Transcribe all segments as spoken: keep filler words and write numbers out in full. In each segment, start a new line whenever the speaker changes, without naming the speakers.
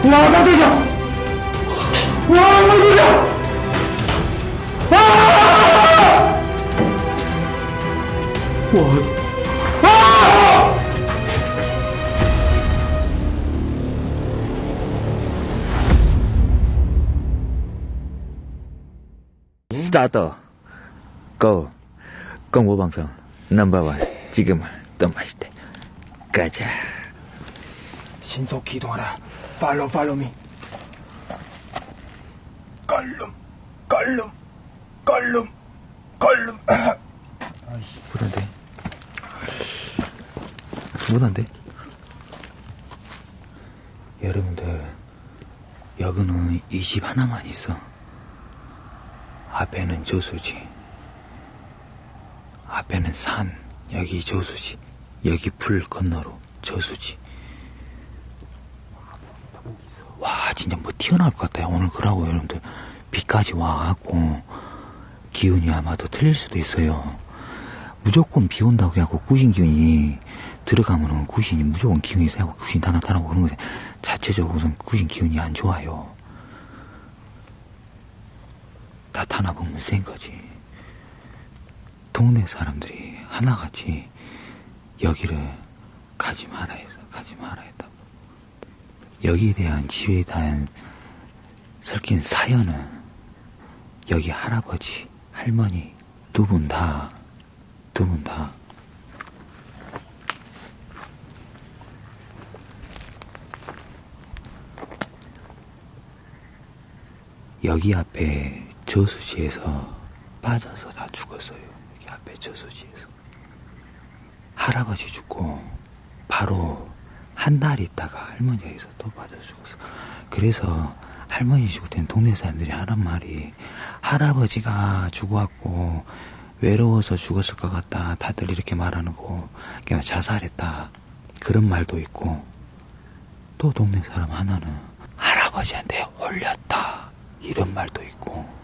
와, 깜짝이야! 와, 깜짝이야! 아! 와, 아!
스타트 고 공부 방송 넘버원 지금은 또 맛있대. 가자.
신속히 이동하라. 팔로우 팔로우 미. 걸름 걸름 걸름 걸름.
아이씨 못한대 못한대. 여러분들 여기는 이 집 하나만 있어. 앞에는 저수지, 앞에는 산, 여기 저수지, 여기 풀 건너로 저수지. 와 진짜 뭐 튀어나올 것 같아요. 오늘 그러고 여러분들 비까지 와갖고 기운이 아마도 틀릴 수도 있어요. 무조건 비 온다고 해갖고 구신 기운이 들어가면은 구신이 무조건 기운이 세고 구신이 다 나타나고 그런 거지. 자체적으로 우선 구신 기운이 안 좋아요. 나타나 보면 센 거지. 동네 사람들이 하나같이 여기를 가지 마라 해서 가지 마라 했다고. 여기에 대한 집에 대한 설킨 사연은 여기 할아버지, 할머니 두 분 다, 두 분 다 여기 앞에 저수지에서 빠져서 다 죽었어요. 여기 앞에 저수지에서. 할아버지 죽고 바로 한 달 있다가 할머니가 여기서 또 빠져 죽었어. 그래서 할머니 죽을 땐 동네 사람들이 하는 말이 할아버지가 죽어갖고 외로워서 죽었을 것 같다. 다들 이렇게 말하는 거. 그냥 자살했다. 그런 말도 있고, 또 동네 사람 하나는 할아버지한테 홀렸다. 이런 말도 있고.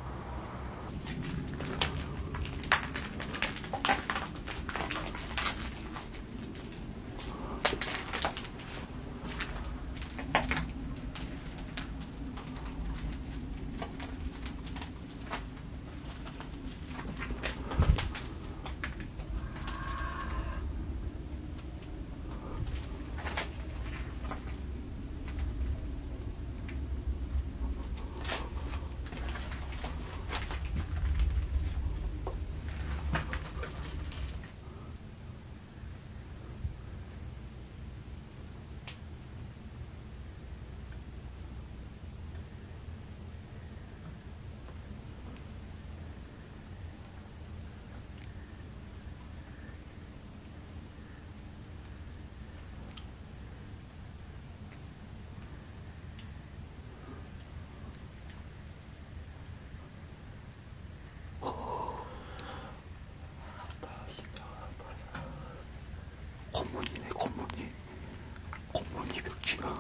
곤문이네, 곤문이. 곤문이 벽지가.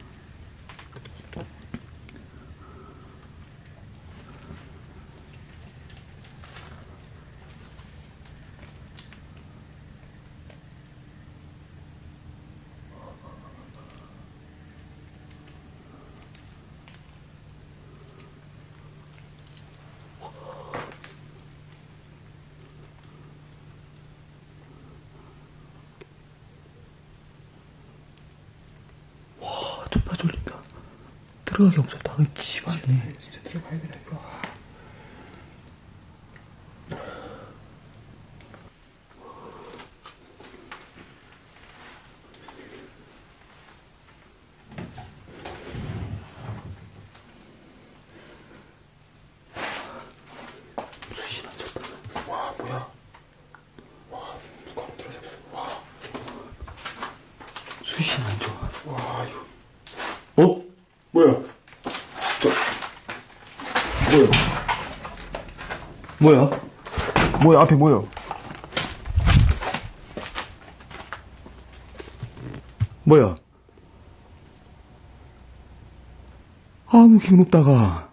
존나 졸린다. 들어가기 없었다. 지발이네.
진짜 들어가야 되나 이거.
수신 안 쳤다.
와 뭐야? 와 누가 들어잡았어. 와
수신 안 좋아.
와 이거. 어? 뭐야? 저 뭐야? 뭐야? 뭐야 앞에 뭐야? 뭐야? 아무 기운 없다가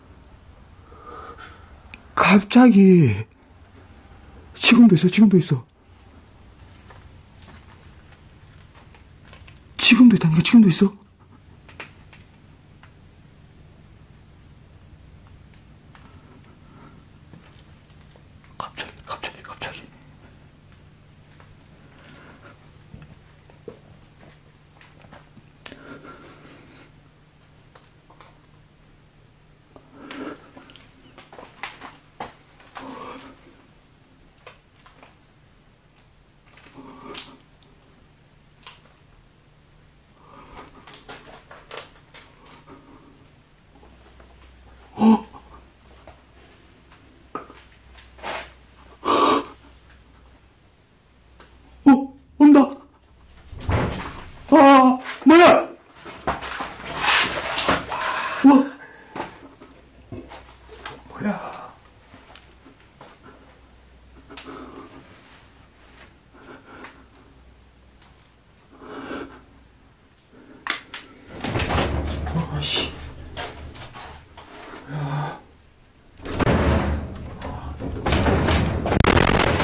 갑자기 지금도 있어. 지금도 있어. 지금도 있다니까. 지금도 있어.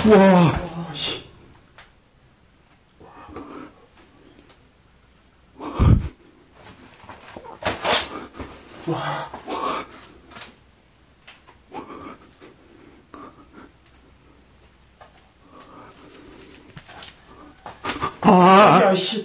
와, 씨. 와.
아,
야, 씨.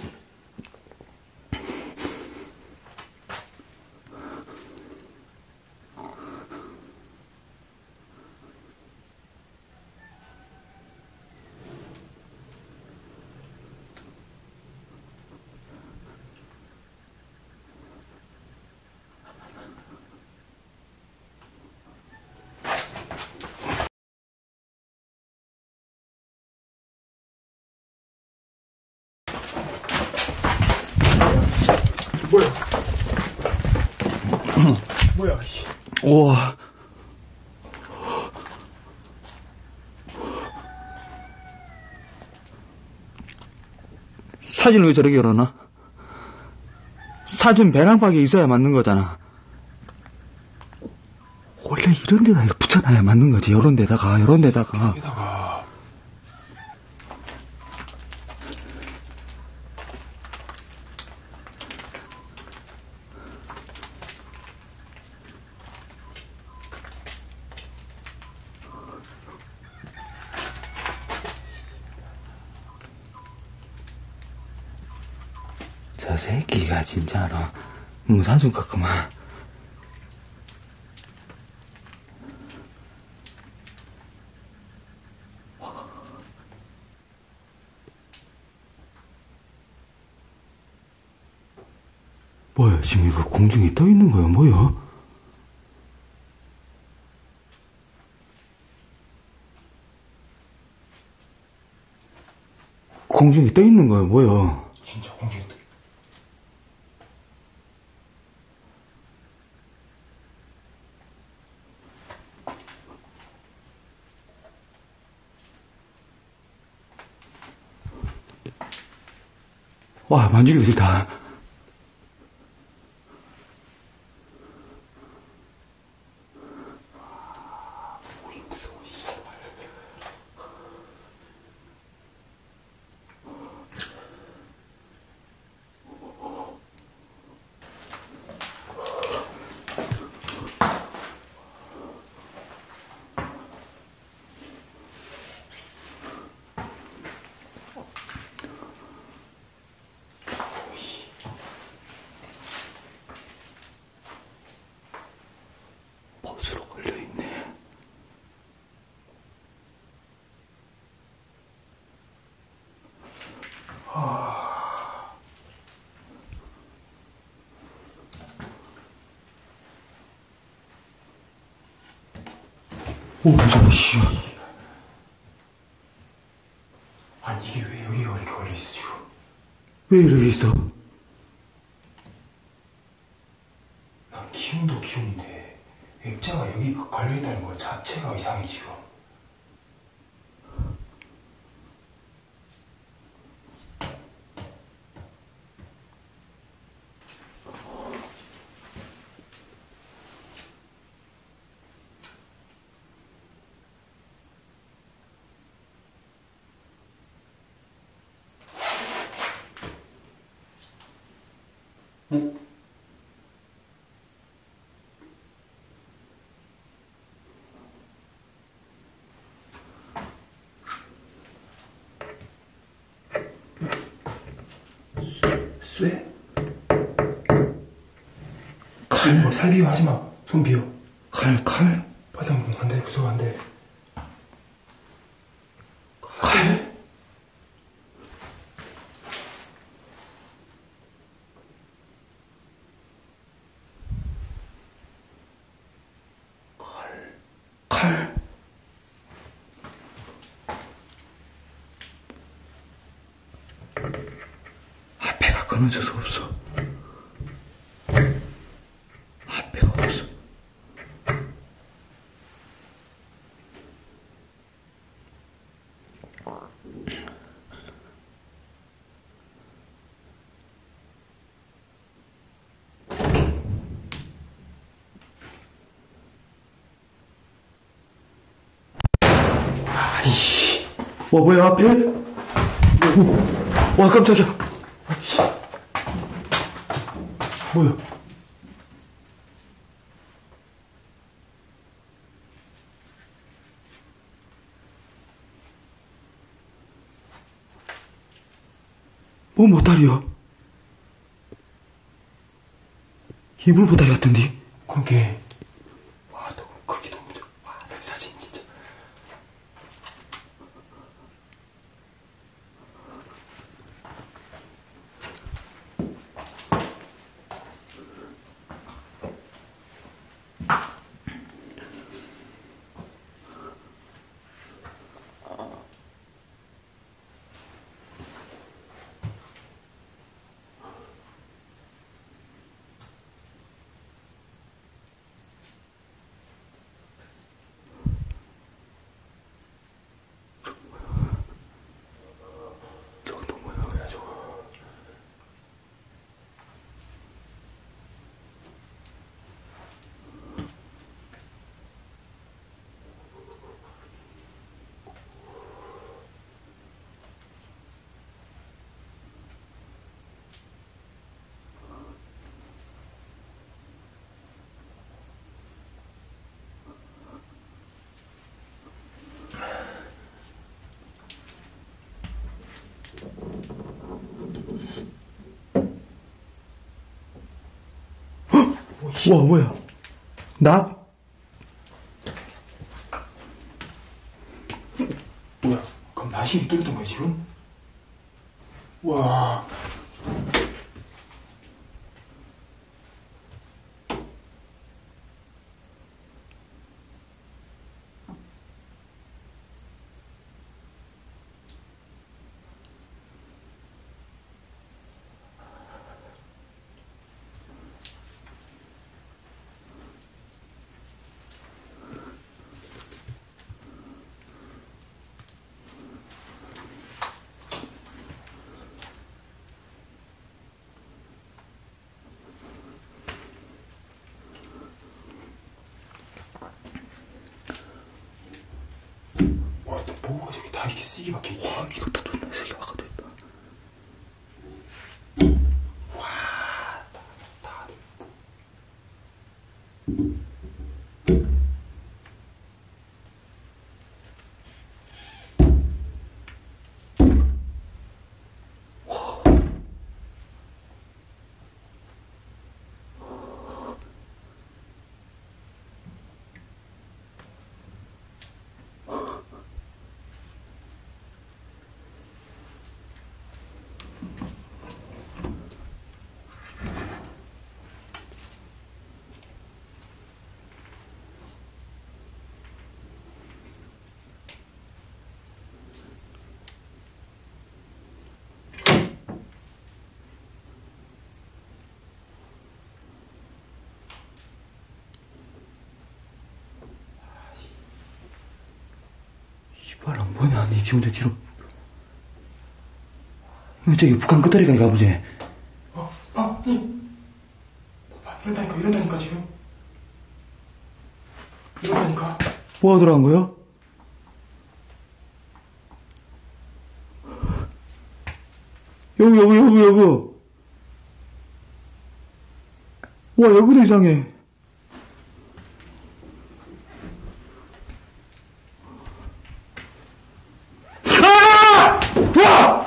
뭐야? 뭐야, 씨.
우와. 사진을 왜 저렇게 열어놔? 사진 배낭박에 있어야 맞는 거잖아. 원래 이런 데다 이렇게 붙여놔야 맞는 거지. 이런 데다가, 이런 데다가.
여기다가.
저 새끼가 진짜로 무사준 거구만. 뭐야, 지금 이거 공중에 떠 있는 거야, 뭐야? 공중에 떠 있는 거야, 뭐야?
진짜 공중에 떠.
와, 만지기도 싫다. 벗으로 걸려있네. 아... 오, 무서워, 씨.
아니, 이게 왜 여기가 이렇게 걸려있어, 지금?
왜 이렇게 있어?
난 기운도 기운인데, 액자가 여기 걸려있다는 것 자체가 이상해, 지금. 응? 쇠? 칼? 뭐 살비워 하지마. 손 비워.
칼, 칼?
바닥 안돼, 무서워 안돼.
칼? 칼? 앞에가 끊어져서 없어. 앞에가 없어.
아이씨.
와, 뭐야, 앞에? 와, 깜짝이야.
뭐야?
뭐 보따리야? 이불 보따리 같던데?
그게 와, 너 거기 너무 좋아. 와, 나 사진 진짜. 저거 또 뭐야, 뭐야 저거.
와, 뭐야? 나?
뭐야? 그럼 나신이 뚫렸던 거야 지금? 와. 와, 또 뭐가 저기 다 이렇게 쓰기 박혀.
와, 이것도 존나 세게 박아져 있다.
와, 다, 다.
씨발, 안 보냐? 니 지금 저 뒤로. 이거 저기 북한 끝다리가 가보지.
어, 어, 이. 아, 이런다니까, 이런다니까 지금. 이런다니까.
뭐가 들어간 거야? 여기, 여기, 여기, 여기. 와, 여기도 이상해. 아! 와!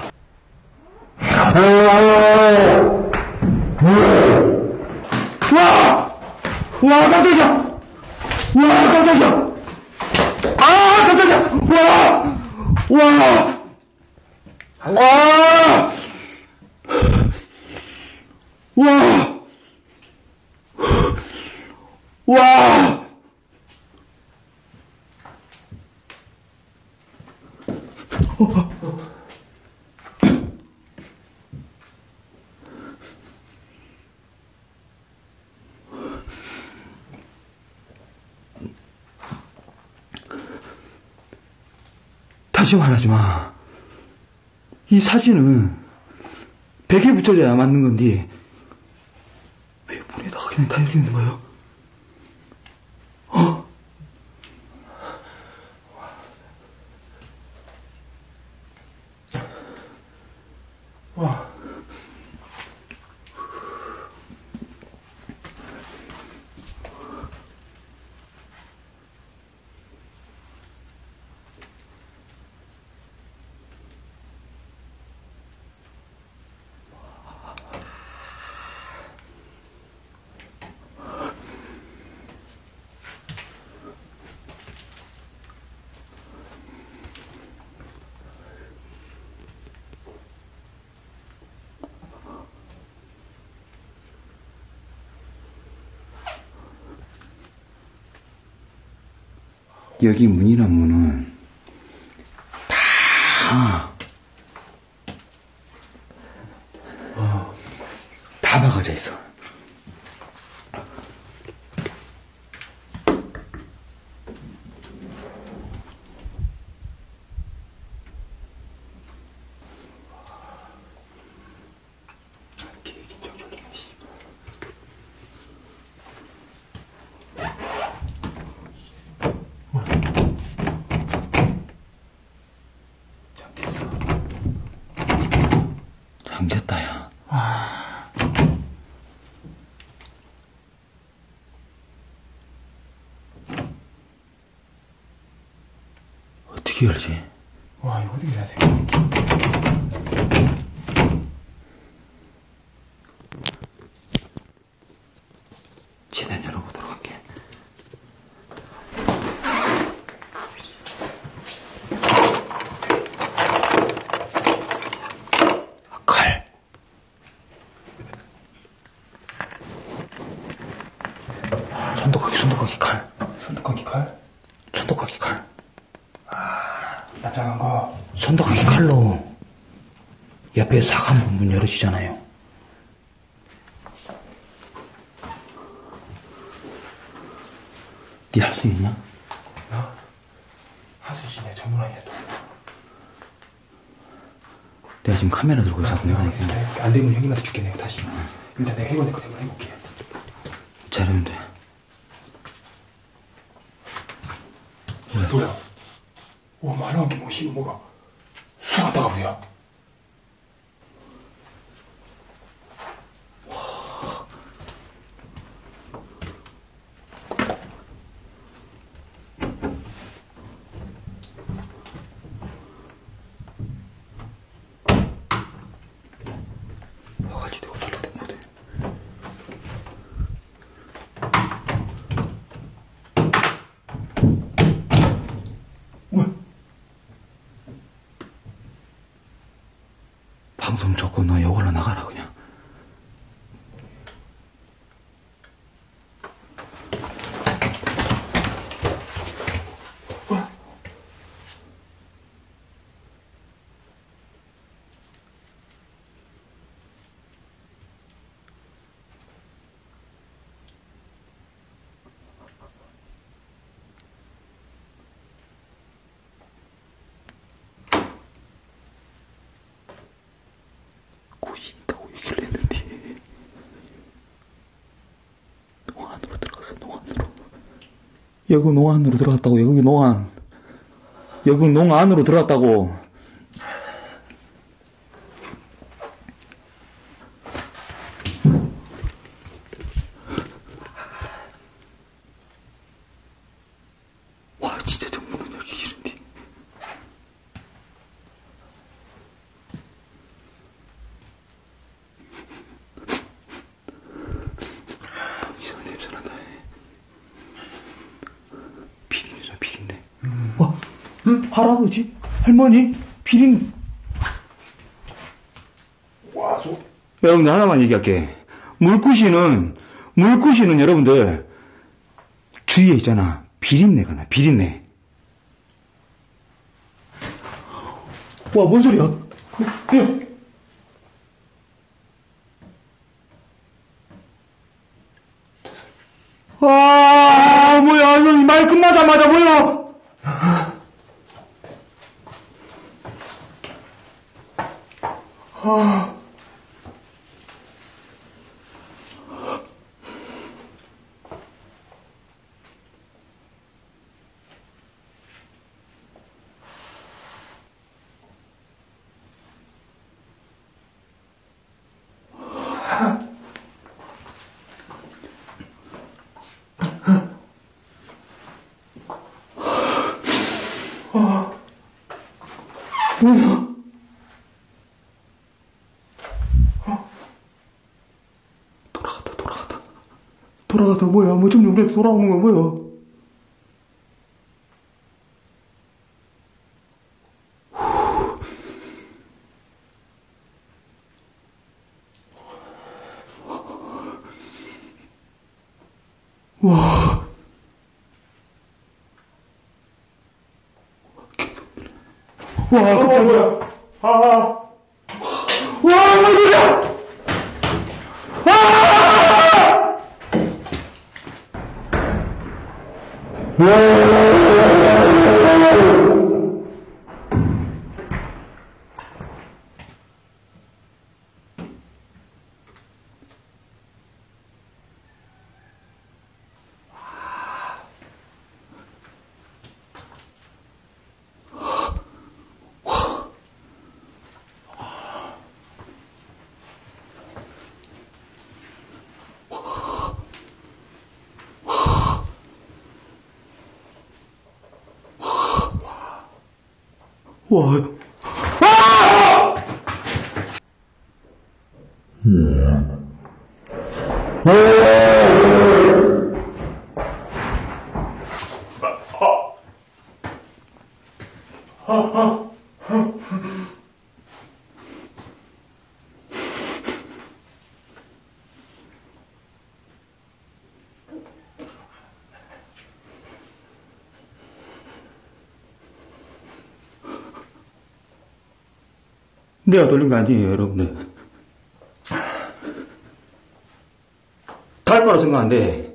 와! 와, 깜짝이야! 와, 깜짝이야! 아, 깜짝이야! 와! 와! 와! 와! 와! 다시 말하지 마. 이 사진은 벽에 붙여져야 맞는 건데 왜 문에다가 그냥 다 이렇게 있는 거예요? 어?
와.
여기 문이란 문은 다, 어, 다 박아져 있어. 잠겼다, 야.
아.
어떻게 열지?
와, 이거 어떻게 해야 돼?
최대한 열어보도록 할게. 칼. 손톱깎이, 손톱깎이 칼.
손톱깎이 칼?
손톱깎이 칼.
아, 납작한 거.
손톱깎이 칼로 옆에 사과 문 열어지잖아요. 니 할 수 있나?
나? 하수씨 내 전문 아니야, 또.
내가 지금 카메라 들고 있어.
내가 내가 안 되면 형님한테 줄게, 내가 다시. 일단 내가 해본 데까지 한번 해볼게.
잘하면 돼.
뭐야? 오, 말한 게 뭐시, 뭐가? 수상하다가 뭐야?
바가지 대고 저렇게 된 거대.
뭐야?
방송 접고 너 이걸로 나가라 그냥.
뭐야?
구이 있다고 얘기를 했는데 농 안으로 들어가서 농 안으로. 여기 농 안으로 들어갔다고. 여기 농 안. 여기 농 안으로 들어갔다고. 와, 진짜 정문은 열기 싫은데. 이상한 냄새 난다. 비린내라, 비린내.
음.
와, 응? 할아버지? 할머니? 비린.
와, 소.
여러분들 하나만 얘기할게. 물구시는, 물구시는 여러분들 주위에 있잖아. 비린내가 나, 비린내. 와, 뭔 소리야? 야. 아, 뭐야, 이거 말 끝나자마자 뭐야? 아.
뭐야? 어? 돌아갔다, 돌아갔다. 돌아갔다, 뭐야? 뭐 좀 우리한테 돌아오는 거야, 뭐야? 와. 와, 깜짝이야. 뭐야? 아. 와, 뭔 소리야! 아! 와. 아! 내가 돌린 거 아니에요, 여러분들. 갈 거라 생각 안 돼.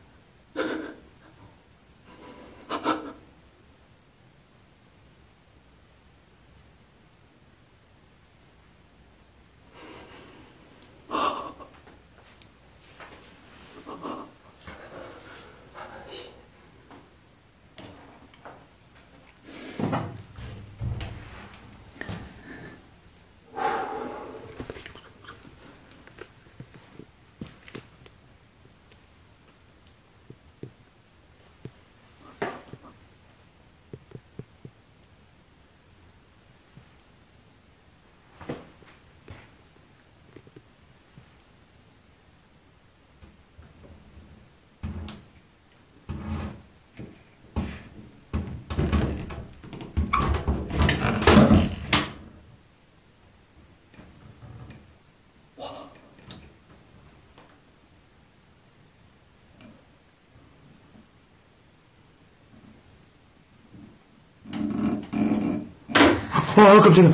아, 깜짝이야.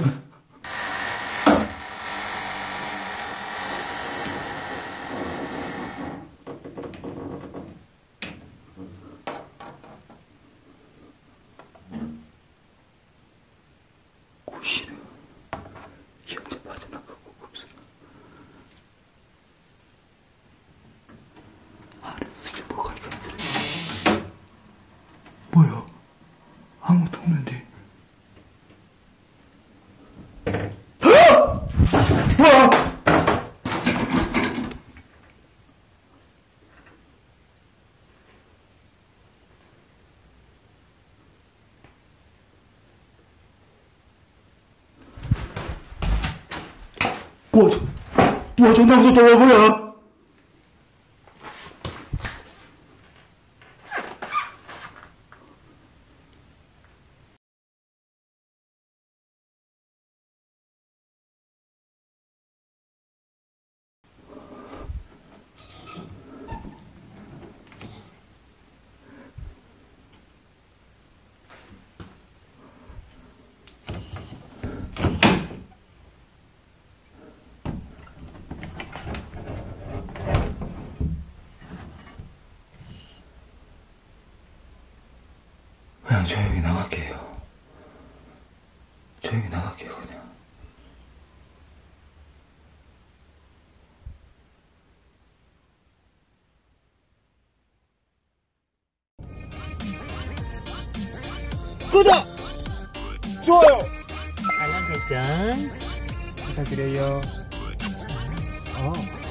구실은 현재 빠져나가고 없어. 알았어, 좀 뭐가 이렇게 그래. 뭐야? 아무것도 없는데. 와! 와, 와, 존나 무섭다, 와, 뭐야? 그냥 조용히 나갈게요. 조용히 나갈게요, 그냥.
구독! 좋아요! 알람 설정 부탁드려요. 어.